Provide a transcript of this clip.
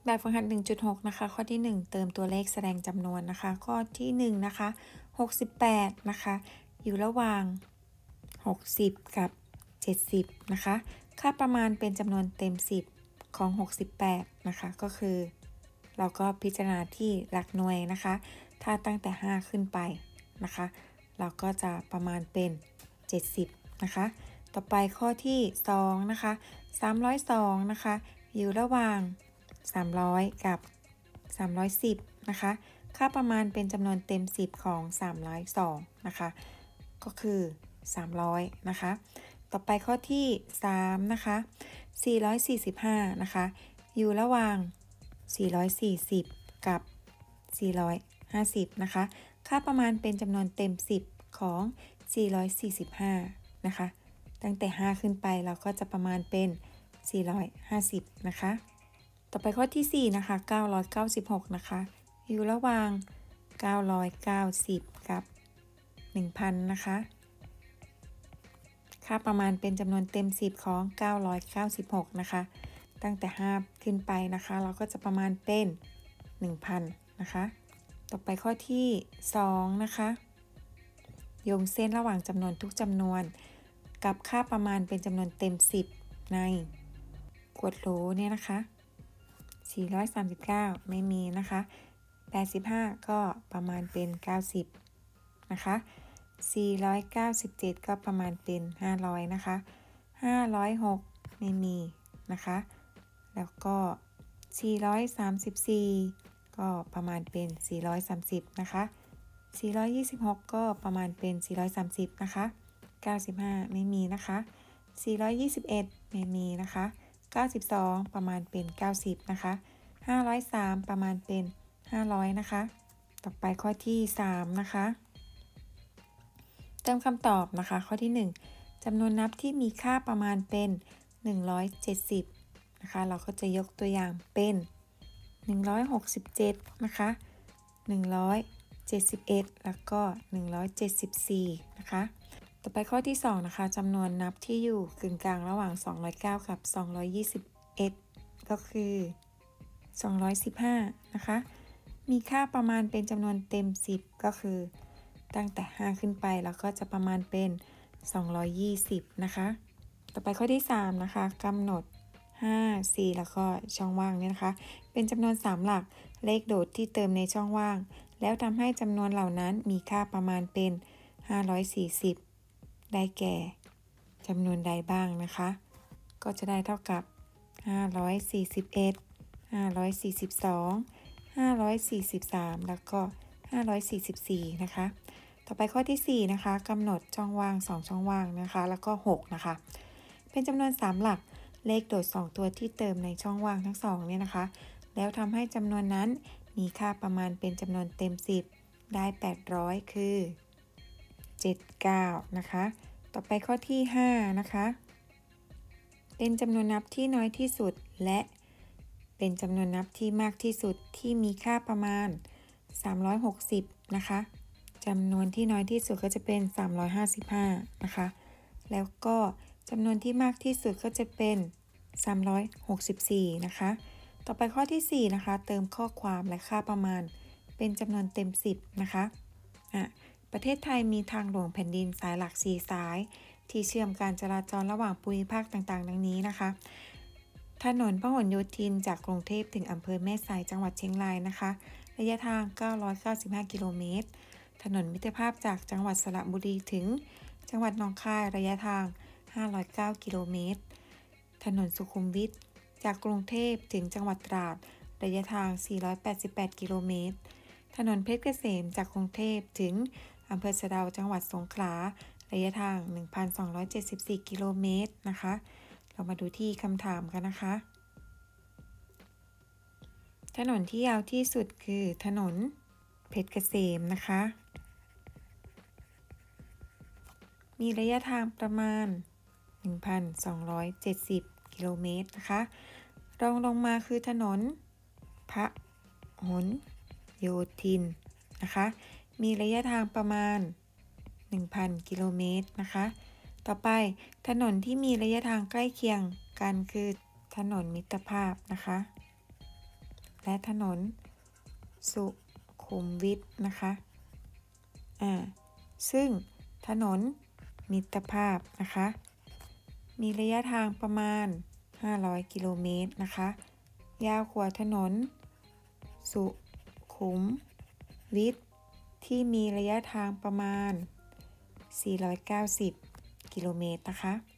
แบบฝึกหัด 1.6 นะคะข้อที่ 1 เติมตัวเลขแสดงจำนวนนะคะข้อที่ 1 นะคะ68นะคะอยู่ระหว่าง 60 กับ 70นะคะค่าประมาณเป็นจำนวนเต็ม 10 ของ 68นะคะก็คือเราก็พิจารณาที่หลักหน่วยนะคะถ้าตั้งแต่ 5 ขึ้นไปนะคะเราก็จะประมาณเป็น 70นะคะต่อไปข้อที่ 2 นะคะ302นะคะอยู่ระหว่าง300 กับ 310นะคะค่าประมาณเป็นจำนวนเต็ม 10 ของ 302นะคะก็คือ300นะคะต่อไปข้อที่ 3 นะคะ445นะคะอยู่ระหว่าง440 กับ 450นะคะค่าประมาณเป็นจำนวนเต็ม 10 ของ 445นะคะตั้งแต่ 5 ขึ้นไปเราก็จะประมาณเป็น 450นะคะต่อไปข้อที่ 4 นะคะ996นะคะอยู่ระหว่าง990 กับ 1,000นะคะค่าประมาณเป็นจำนวนเต็ม 10 ของ996นะคะตั้งแต่ 5 ขึ้นไปนะคะเราก็จะประมาณเป็น 1,000นะคะต่อไปข้อที่ 2 นะคะโยงเส้นระหว่างจำนวนทุกจำนวนกับค่าประมาณเป็นจำนวนเต็ม 10 ในขวดโหลเนี่ยนะคะ439ไม่มีนะคะ85ก็ประมาณเป็น90นะคะ497ก็ประมาณเป็น500นะคะ506ไม่มีนะคะแล้วก็434ก็ประมาณเป็น430นะคะ426ก็ประมาณเป็น430นะคะ95ไม่มีนะคะ421ไม่มีนะคะ92ประมาณเป็น90นะคะ503ประมาณเป็น500นะคะต่อไปข้อที่3นะคะเติมคำตอบนะคะข้อที่1จำนวนนับที่มีค่าประมาณเป็น170นะคะเราก็จะยกตัวอย่างเป็น167นะคะ171แล้วก็174นะคะต่อไปข้อที่2นะคะจำนวนนับที่อยู่กึ่งกลางระหว่าง209กับ221ก็คือ215นะคะมีค่าประมาณเป็นจำนวนเต็ม10ก็คือตั้งแต่5ขึ้นไปแล้วก็จะประมาณเป็น220นะคะต่อไปข้อที่3นะคะกำหนด5 4แล้วก็ช่องว่างเนี่ยนะคะเป็นจำนวน3หลักเลขโดดที่เติมในช่องว่างแล้วทำให้จำนวนเหล่านั้นมีค่าประมาณเป็น540ได้แก่จำนวนใดบ้างนะคะก็จะได้เท่ากับ541 542 543แล้วก็544นะคะต่อไปข้อที่4นะคะกำหนดช่องว่าง2ช่องว่างนะคะแล้วก็6นะคะเป็นจำนวน3หลักเลขโดด2ตัวที่เติมในช่องว่างทั้ง2เนี่ยนะคะแล้วทำให้จำนวนนั้นมีค่าประมาณเป็นจำนวนเต็ม10ได้800คือ79นะคะต่อไปข้อที่5นะคะเป็นจำนวนนับที่น้อยที่สุดและเป็นจำนวนนับที่มากที่สุดที่มีค่าประมาณ360นะคะจำนวนที่น้อยที่สุดก็จะเป็น355นะคะแล้วก็จำนวนที่มากที่สุดก็จะเป็น364นะคะต่อไปข้อที่4นะคะเติมข้อความและค่าประมาณเป็นจำนวนเต็ม10นะคะประเทศไทยมีทางหลวงแผ่นดินสายหลัก4สายที่เชื่อมการจราจรระหว่างภูมิภาคต่างๆดังนี้นะคะถนนพหลโยธินจากกรุงเทพถึงอำเภอแม่สายจังหวัดเชียงรายนะคะระยะทาง995กิโลเมตรถนนมิตรภาพจากจังหวัดสระบุรีถึงจังหวัดหนองคายระยะทาง509กิโลเมตรถนนสุขุมวิทจากกรุงเทพถึงจังหวัดตราดระยะทาง488กิโลเมตรถนนเพชรเกษมจากกรุงเทพถึงอำเภอสะเดาจังหวัดสงขลาระยะทาง 1,274 กิโลเมตรนะคะเรามาดูที่คำถามกันนะคะถนนที่ยาวที่สุดคือถนนเพชรเกษมนะคะมีระยะทางประมาณ 1,270 กิโลเมตรนะคะรองลงมาคือถนนพหลโยธินนะคะมีระยะทางประมาณ 1,000 กิโลเมตรนะคะต่อไปถนนที่มีระยะทางใกล้เคียงกันคือถนนมิตรภาพนะคะและถนนสุขุมวิทนะคะซึ่งถนนมิตรภาพนะคะมีระยะทางประมาณ500กิโลเมตรนะคะยาวกว่าถนนสุขุมวิทที่มีระยะทางประมาณ490กิโลเมตรนะคะ